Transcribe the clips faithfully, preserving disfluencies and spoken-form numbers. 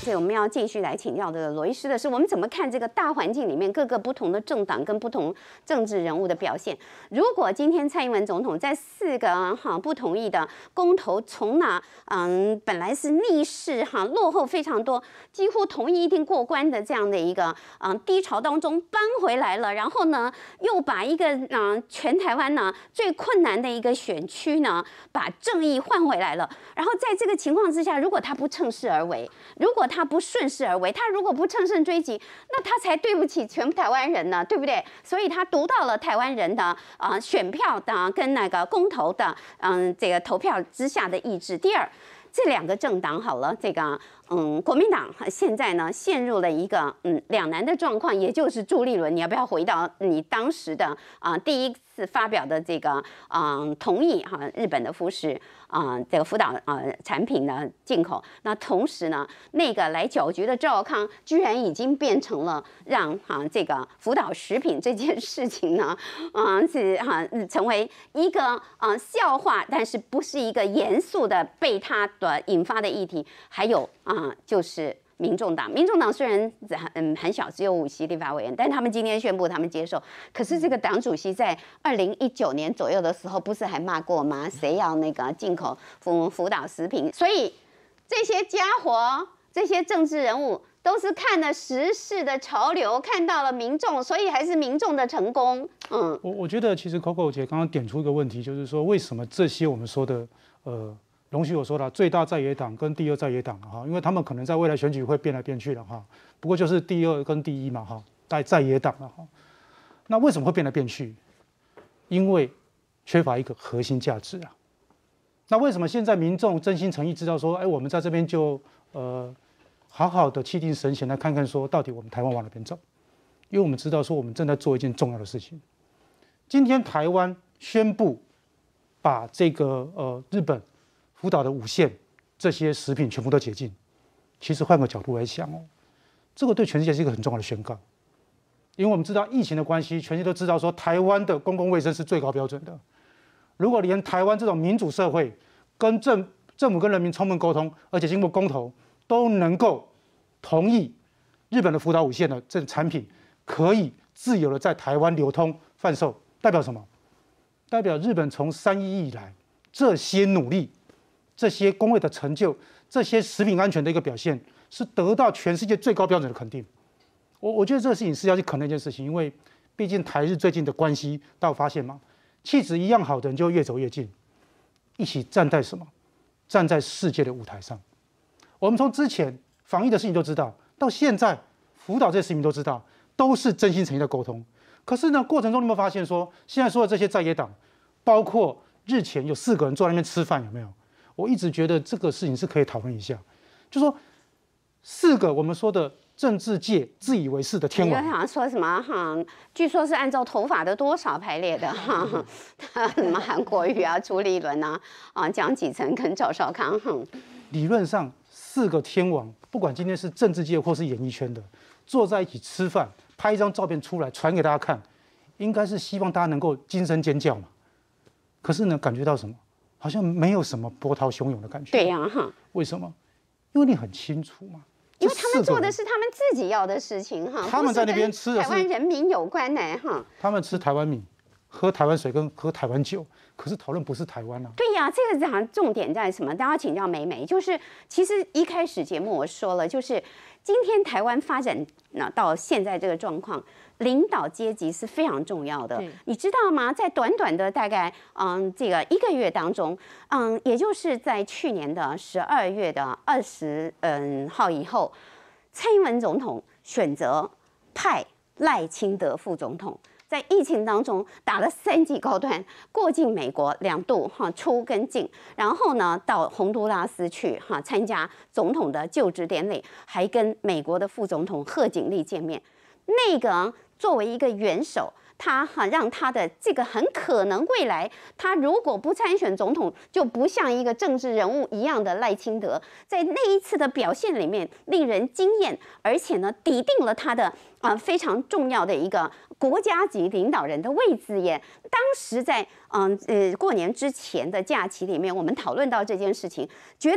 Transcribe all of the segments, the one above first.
这我们要继续来请教这个罗医师的是，我们怎么看这个大环境里面各个不同的政党跟不同政治人物的表现？如果今天蔡英文总统在四个哈不同意的公投从那嗯本来是逆势哈落后非常多，几乎同意一定过关的这样的一个嗯低潮当中扳回来了，然后呢又把一个嗯全台湾呢最困难的一个选区呢把正义换回来了。然后在这个情况之下，如果他不趁势而为，如果他不顺势而为，他如果不乘胜追击，那他才对不起全台湾人呢，对不对？所以他读到了台湾人的啊、呃、选票的跟那个公投的嗯、呃、这个投票之下的意志。第二，这两个政党好了，这个嗯国民党现在呢陷入了一个嗯两难的状况，也就是朱立伦，你要不要回到你当时的啊、呃、第一次发表的这个嗯、呃、同意哈、日本的富士啊、呃、这个福岛啊、呃、产品的进口，那同时呢那个来搅局的赵康居然已经变成了让哈、啊、这个福岛食品这件事情呢，啊、呃、是哈、啊、成为一个啊、呃、笑话，但是不是一个严肃的被他的引发的议题，还有啊。啊，就是民众党。民众党虽然嗯很小，只有五席立法委员，但他们今天宣布他们接受。可是这个党主席在二零一九年左右的时候，不是还骂过吗？谁要那个进口福福岛食品？所以这些家伙，这些政治人物。都是看了时事的潮流，看到了民众，所以还是民众的成功。嗯， 我我觉得其实 Coco 姐刚刚点出一个问题，就是说为什么这些我们说的呃。容许我说了，最大在野党跟第二在野党哈，因为他们可能在未来选举会变来变去的哈。不过就是第二跟第一嘛哈，在在野党了哈。那为什么会变来变去？因为缺乏一个核心价值啊。那为什么现在民众真心诚意知道说，哎，我们在这边就呃好好的气定神闲来看看说，到底我们台湾往哪边走？因为我们知道说，我们正在做一件重要的事情。今天台湾宣布把这个呃日本。福岛的五县这些食品全部都解禁，其实换个角度来想哦，这个对全世界是一个很重要的宣告，因为我们知道疫情的关系，全世界都知道说台湾的公共卫生是最高标准的。如果连台湾这种民主社会跟政政府跟人民充分沟通，而且经过公投都能够同意日本的福岛五县的这产品可以自由的在台湾流通贩售，代表什么？代表日本从三一以来这些努力。这些工会的成就，这些食品安全的一个表现，是得到全世界最高标准的肯定。我我觉得这个事情是要去肯定一件事情，因为毕竟台日最近的关系，大家发现嘛，气质一样好的人就越走越近，一起站在什么？站在世界的舞台上。我们从之前防疫的事情都知道，到现在福岛这些事情都知道，都是真心诚意的沟通。可是呢，过程中你有没有发现说，现在说的这些在野党，包括日前有四个人坐在那边吃饭，有没有？我一直觉得这个事情是可以讨论一下，就说四个我们说的政治界自以为是的天王， 你好像说什么哈？据说是按照头发的多少排列的哈，什么韩国瑜啊、朱立伦啊、啊江启臣跟赵少康，哼， 理论上四个天王，不管今天是政治界或是演艺圈的，坐在一起吃饭，拍一张照片出来传给大家看，应该是希望大家能够惊声尖叫嘛。可是呢，感觉到什么？好像没有什么波涛汹涌的感觉。 对呀、啊，哈。 为什么？因为你很清楚嘛。 因为他们做的是他们自己要的事情哈。 他们在那边吃的是台湾人民有关呢哈。 他们吃台湾米，喝台湾水跟喝台湾酒，可是讨论不是台湾啊。 对呀、啊，这个讲重点在什么？大家请教美美，就是其实一开始节目我说了，就是今天台湾发展那到现在这个状况。领导阶级是非常重要的，你知道吗？在短短的大概嗯这个一个月当中，嗯，也就是在去年的十二月的二十嗯号以后，蔡英文总统选择派赖清德副总统，在疫情当中打了三剂高端，过境美国两度哈出跟进，然后呢到洪都拉斯去哈参加总统的就职典礼，还跟美国的副总统贺锦丽见面，那个。作为一个元首，他哈让他的这个很可能未来，他如果不参选总统，就不像一个政治人物一样的赖清德，在那一次的表现里面令人惊艳，而且呢，抵定了他的啊、呃、非常重要的一个国家级领导人的位置耶。当时在嗯呃过年之前的假期里面，我们讨论到这件事情，觉得。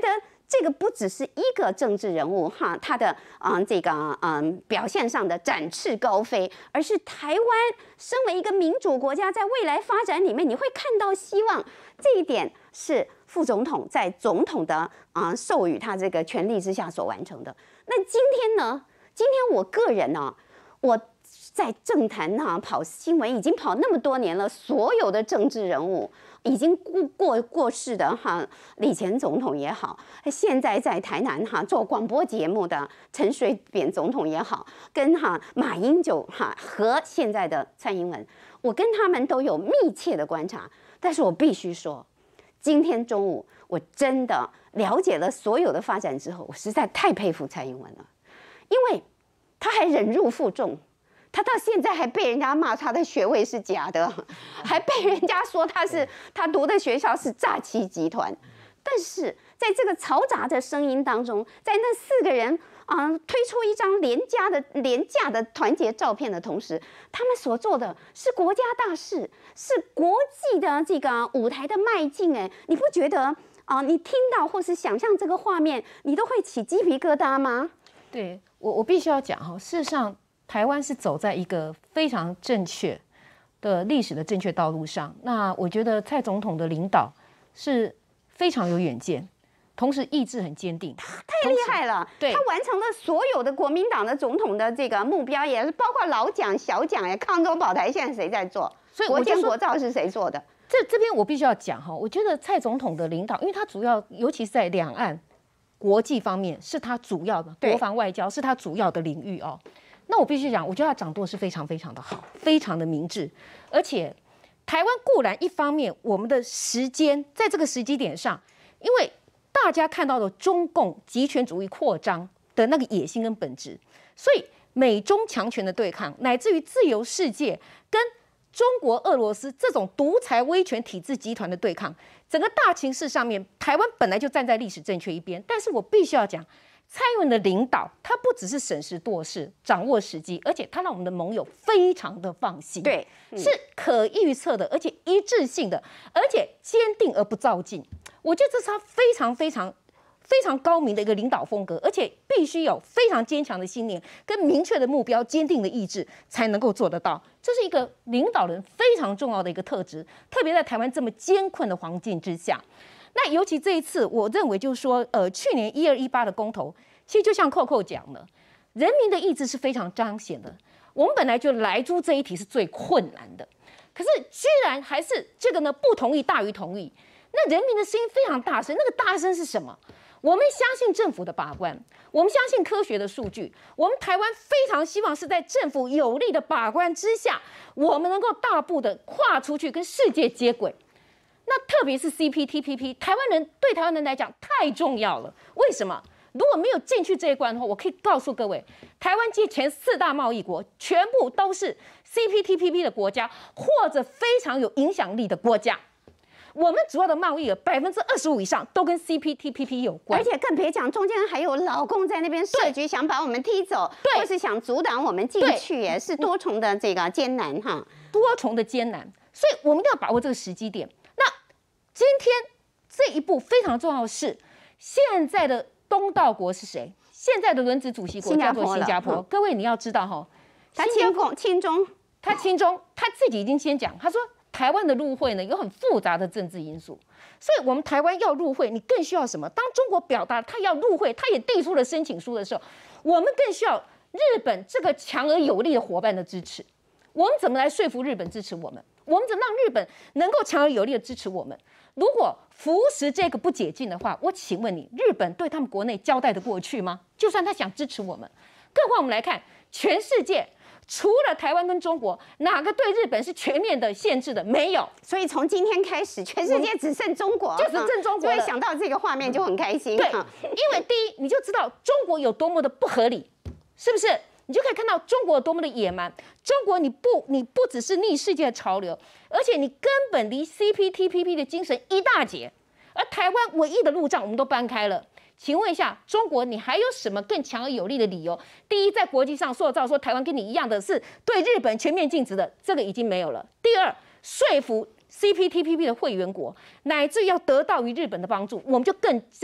这个不只是一个政治人物哈，他的嗯这个嗯表现上的展翅高飞，而是台湾身为一个民主国家，在未来发展里面，你会看到希望。这一点是副总统在总统的啊、呃、授予他这个权力之下所完成的。那今天呢？今天我个人呢、啊，我在政坛哈、啊、跑新闻已经跑那么多年了，所有的政治人物已经过过过世的哈，李前总统也好，现在在台南哈做广播节目的陈水扁总统也好，跟哈马英九哈和现在的蔡英文，我跟他们都有密切的观察。但是我必须说，今天中午我真的了解了所有的发展之后，我实在太佩服蔡英文了，因为他还忍辱负重，他到现在还被人家骂他的学位是假的，还被人家说他是他读的学校是诈欺集团。但是在这个嘈杂的声音当中，在那四个人啊、呃、推出一张廉价的廉价的团结照片的同时，他们所做的是国家大事，是国际的这个舞台的迈进。哎，你不觉得啊、呃？你听到或是想象这个画面，你都会起鸡皮疙瘩吗？ 对我，我必须要讲哈，事实上，台湾是走在一个非常正确的历史的正确道路上。那我觉得蔡总统的领导是非常有远见，同时意志很坚定， 太厉害了。 对， 他完成了所有的国民党的总统的这个目标，也是包括老蒋、小蒋，哎，抗中保台，现在谁在做？ 所以国建国造是谁做的？ 这这边我必须要讲哈，我觉得蔡总统的领导，因为他主要，尤其是在两岸国际方面，是他主要的国防外交是他主要的领域哦。那我必须讲，我觉得他掌舵是非常非常的好，非常的明智，而且台湾固然一方面，我们的时间在这个时机点上，因为大家看到了中共极权主义扩张的那个野心跟本质，所以美中强权的对抗，乃至于自由世界跟中国、俄罗斯这种独裁威权体制集团的对抗，整个大情势上面，台湾本来就站在历史正确一边。但是我必须要讲，蔡英文的领导，他不只是审时度势、掌握时机，而且他让我们的盟友非常的放心， 对， 嗯、是可预测的，而且一致性的，而且坚定而不躁进。我觉得这是他非常非常。非常高明的一个领导风格，而且必须有非常坚强的信念、跟明确的目标、坚定的意志，才能够做得到。这是一个领导人非常重要的一个特质，特别在台湾这么艰困的环境之下。那尤其这一次，我认为就是说，呃，去年一二一八的公投，其实就像扣扣讲的，人民的意志是非常彰显的。我们本来就莱猪这一题是最困难的，可是居然还是这个呢不同意大于同意，那人民的声音非常大声，那个大声是什么？我们相信政府的把关，我们相信科学的数据，我们台湾非常希望是在政府有力的把关之下，我们能够大步的跨出去跟世界接轨。那特别是 C P T P P， 台湾人对台湾人来讲太重要了。为什么？如果没有进去这一关的话，我可以告诉各位，台湾及前四大贸易国全部都是 C P T P P 的国家，或者非常有影响力的国家。我们主要的贸易额百分之二十五以上都跟 C P T P P 有关， 而且更别讲中间还有老共在那边设局，想把我们踢走，或是想阻挡我们进去，也是多重的这个艰难哈， 多重的艰难。所以我们一定要把握这个时机点。那今天这一步非常重要的是，现在的东道国是谁？现在的轮值主席国叫做新加坡。各位你要知道哈， 他亲共亲中， 他亲中，他自己已经先讲，他说。台湾的入会呢有很复杂的政治因素，所以我们台湾要入会，你更需要什么？当中国表达他要入会，他也递出了申请书的时候，我们更需要日本这个强而有力的伙伴的支持。我们怎么来说服日本支持我们？我们怎么让日本能够强而有力的支持我们？如果扶持这个不解禁的话，我请问你，日本对他们国内交代得过去吗？就算他想支持我们，更何况我们来看全世界。除了台湾跟中国，哪个对日本是全面的限制的？没有。 所以从今天开始，全世界只剩中国， 就只剩中国了。 所以想到这个画面就很开心。 对，因为第一，你就知道中国有多么的不合理，是不是？你就可以看到中国有多么的野蛮。中国你不你不只是逆世界的潮流，而且你根本离 C P T P P 的精神一大截。而台湾唯一的路障我们都搬开了。请问一下，中国你还有什么更强而有力的理由？第一，在国际上塑造说台湾跟你一样的是对日本全面禁止的，这个已经没有了。第二，说服 C P T P P 的会员国，乃至要得到于日本的帮助，我们就更真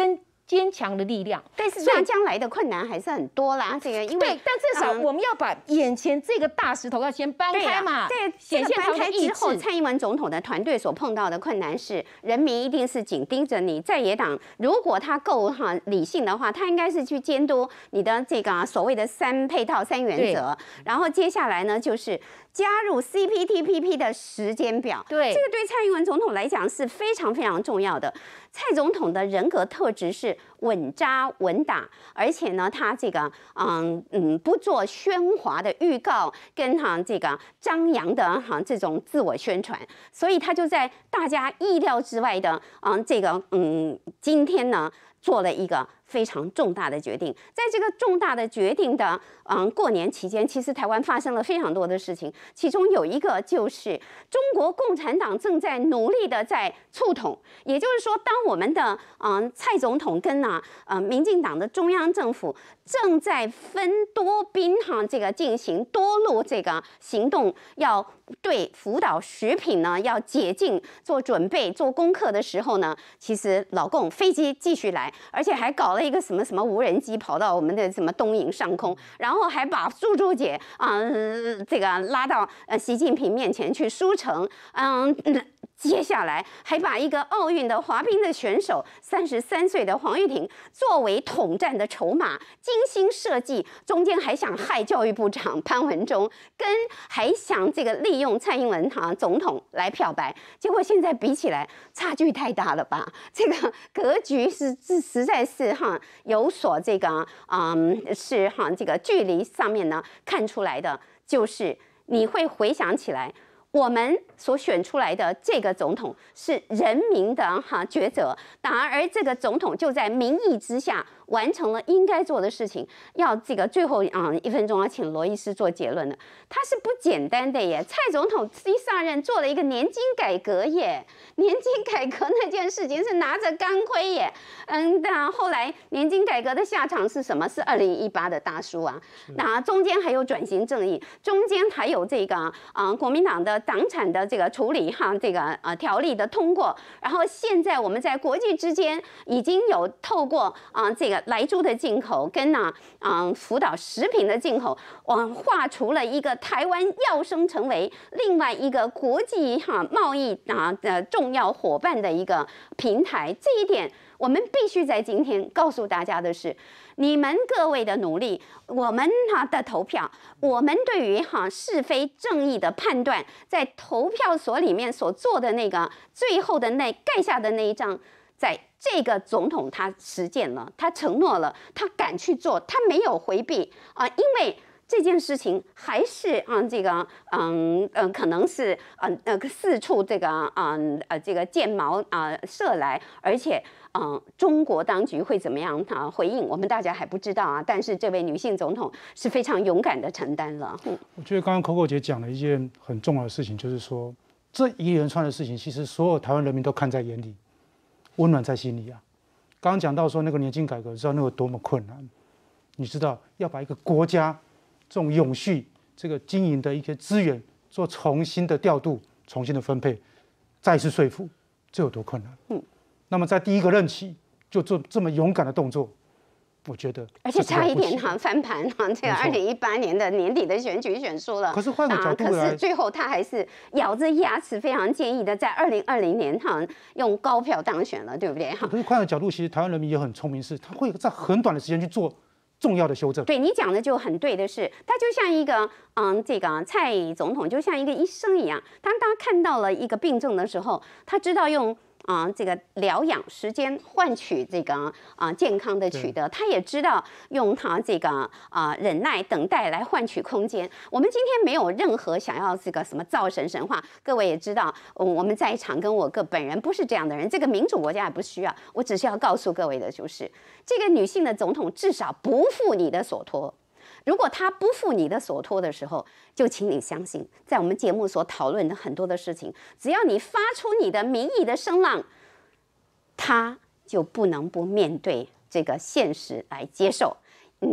坚强的力量。 但是这样将来的困难还是很多啦。这个因为对，但至少我们要把眼前这个大石头要先搬开嘛。 对， 显现搬开之后， 他的意志。 蔡英文总统的团队所碰到的困难是，人民一定是紧盯着你在野党，如果他够哈理性的话，他应该是去监督你的这个所谓的三配套三原则。然后接下来呢，就是加入 C P T P P 的时间表。 对， 这个对蔡英文总统来讲是非常非常重要的。蔡总统的人格特质是稳扎稳打，而且呢，他这个嗯嗯不做喧哗的预告跟哈这个张扬的哈这种自我宣传，所以他就在大家意料之外的嗯这个嗯今天呢做了一个非常重大的决定。在这个重大的决定的嗯过年期间，其实台湾发生了非常多的事情，其中有一个就是中国共产党正在努力的在促统，也就是说，当我们的嗯蔡总统跟啊呃民进党的中央政府正在分多兵哈这个进行多路这个行动，要对福岛食品呢要解禁做准备做功课的时候呢，其实老共飞机继续来，而且还搞了一个什么什么无人机跑到我们的什么东营上空，然后还把猪猪姐啊、呃、这个拉到呃习近平面前去书城，嗯。接下来还把一个奥运的滑冰的选手，三十三岁的黄玉婷作为统战的筹码，精心设计，中间还想害教育部长潘文忠，跟还想这个利用蔡英文哈总统来漂白，结果现在比起来差距太大了吧？这个格局是是实在是哈有所这个嗯是哈这个距离上面呢看出来的，就是你会回想起来。我们所选出来的这个总统是人民的哈抉择，然而这个总统就在民意之下完成了应该做的事情。要这个最后啊、嗯、一分钟要请罗医师做结论了，他是不简单的耶。蔡总统一上任做了一个年金改革耶，年金改革那件事情是拿着钢盔耶，嗯，那后来年金改革的下场是什么？是二零一八的大输啊。那中间还有转型正义，中间还有这个啊、呃、国民党的党产的这个处理哈，这个呃条例的通过，然后现在我们在国际之间已经有透过啊、呃、这个莱猪的进口跟呢啊、呃、福岛食品的进口，我画出了一个台湾要升成为另外一个国际哈贸易啊的重要伙伴的一个平台。这一点我们必须在今天告诉大家的是，你们各位的努力，我们哈的投票，我们对于哈是非正义的判断，在投票所里面所做的那个最后的那盖下的那一张，在这个总统他实践了，他承诺了，他敢去做，他没有回避啊、呃，因为。这件事情还是啊、嗯，这个嗯呃，可能是呃呃四处这个嗯呃这个箭矛啊、呃、射来，而且嗯、呃、中国当局会怎么样啊回应，我们大家还不知道啊。但是这位女性总统是非常勇敢的承担了。嗯， 我觉得刚刚 Coco 姐讲了一件很重要的事情，就是说这一连串的事情，其实所有台湾人民都看在眼里，温暖在心里啊。刚刚讲到说那个年金改革，知道那个多么困难，你知道要把一个国家。这种永续、这个经营的一些资源做重新的调度、重新的分配，再次说服，这有多困难？嗯，那么在第一个任期就做这么勇敢的动作，我觉得， 而且差一点哈翻盘哈，这个二零一八年的年底的选举选输了。 可是换个角度来， 可是最后他还是咬着牙齿非常坚毅的，在二零二零年哈用高票当选了，对不对？哈。 可是换个角度，其实台湾人民也很聪明，是他会在很短的时间去做。重要的修正， 对你讲的就很对的是，他就像一个嗯，这个蔡总统就像一个医生一样，当他看到了一个病症的时候，他知道用啊、呃、这个疗养时间换取这个啊、呃、健康的取得，他也知道用他这个啊、呃、忍耐等待来换取空间。我们今天没有任何想要这个什么造神神话，各位也知道，我们在场跟我个本人不是这样的人，这个民主国家也不需要。我只是要告诉各位的就是。这个女性的总统至少不负你的所托，如果她不负你的所托的时候，就请你相信，在我们节目所讨论的很多的事情，只要你发出你的民意的声浪，她就不能不面对这个现实来接受。嗯，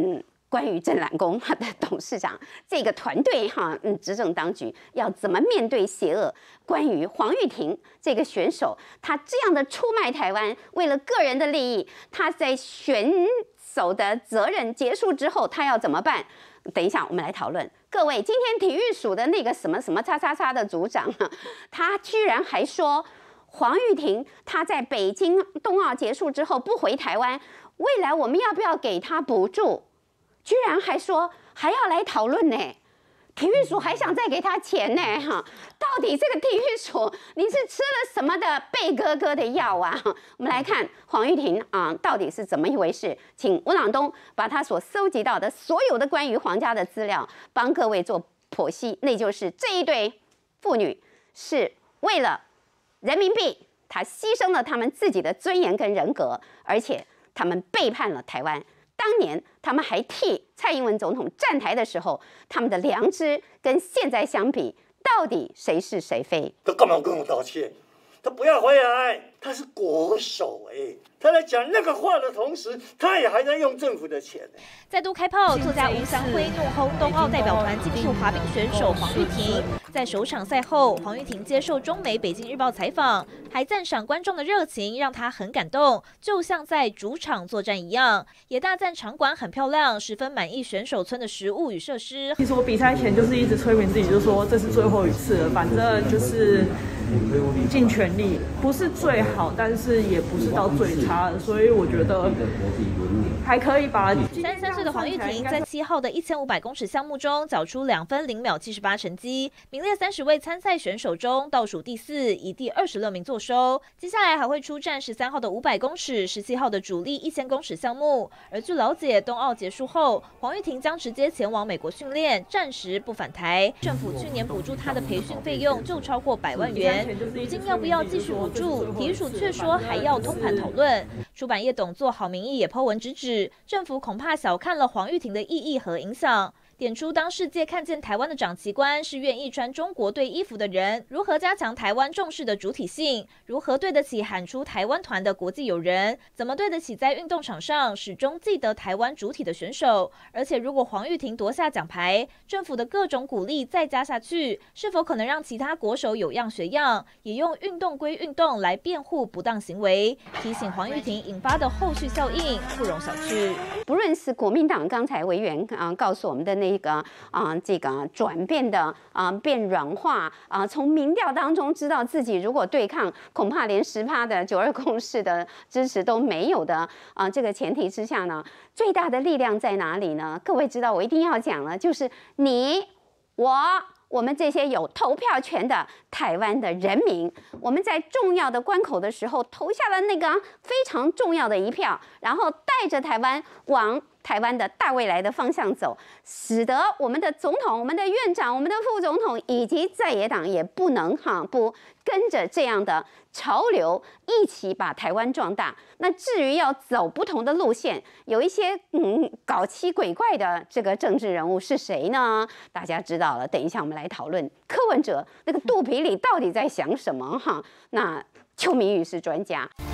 关于郑揽公他的董事长这个团队哈，嗯，执政当局要怎么面对邪恶？关于黄玉婷这个选手，他这样的出卖台湾，为了个人的利益，他在选手的责任结束之后，他要怎么办？等一下我们来讨论。各位，今天体育署的那个什么什么叉叉叉的组长，他居然还说黄玉婷他在北京冬奥结束之后不回台湾，未来我们要不要给他补助？居然还说还要来讨论呢。体育署还想再给他钱呢，哈！到底这个体育署你是吃了什么的贝哥哥的药啊？我们来看黄玉婷啊，到底是怎么一回事？请吴朗东把他所搜集到的所有的关于黄家的资料帮各位做剖析。那就是这一对妇女是为了人民币，她牺牲了他们自己的尊严跟人格，而且他们背叛了台湾。当年他们还替蔡英文总统站台的时候，他们的良知跟现在相比，到底谁是谁非？ 他干嘛跟我道歉？他不要回来，他是国手哎、欸，他在讲那个话的同时，他也还在用政府的钱、欸。 再度开炮，作家吴祥辉怒轰冬奥代表团竞速滑冰选手黄玉婷。在首场赛后，黄玉婷接受中美《北京日报》采访，还赞赏观众的热情，让她很感动，就像在主场作战一样。也大赞场馆很漂亮，十分满意选手村的食物与设施。 其实我比赛前就是一直催眠自己，就说这是最后一次了，反正就是尽全力，不是最好，但是也不是到最差的，所以我觉得还可以吧。 三十三岁的黄玉婷在七号的一千五百公尺项目中缴出两分零秒七十八成绩，名列三十位参赛选手中倒数第四，以第二十六名作收。接下来还会出战十三号的五百公尺、十七号的主力一千公尺项目。而据了解，冬奥结束后，黄玉婷将直接前往美国训练，暂时不返台。政府去年补助她的培训费用就超过百万元。如今要不要继续补助？体育署却说还要通盘讨论。出版业董座郝明义也po文直指，政府恐怕小看了黄玉婷的意义和影响。点出当世界看见台湾的长旗官是愿意穿中国队衣服的人，如何加强台湾重视的主体性？如何对得起喊出台湾团的国际友人？怎么对得起在运动场上始终记得台湾主体的选手？而且如果黄玉婷夺下奖牌，政府的各种鼓励再加下去，是否可能让其他国手有样学样，也用运动归运动来辩护不当行为？提醒黄玉婷引发的后续效应不容小觑。 不论是国民党刚才委员啊告诉我们的那个啊这个转变的啊变软化啊，从民调当中知道自己如果对抗，恐怕连十趴的九二共识的支持都没有的啊这个前提之下呢，最大的力量在哪里呢？各位知道，我一定要讲了，就是你我。我们这些有投票权的台湾的人民，我们在重要的关口的时候投下了那个非常重要的一票，然后带着台湾往台湾的大未来的方向走，使得我们的总统、我们的院长、我们的副总统以及在野党也不能哈不跟着这样的潮流一起把台湾壮大。那至于要走不同的路线，有一些嗯搞奇鬼怪的这个政治人物是谁呢？大家知道了，等一下我们来讨论柯文哲那个肚皮里到底在想什么哈。那邱明宇是专家。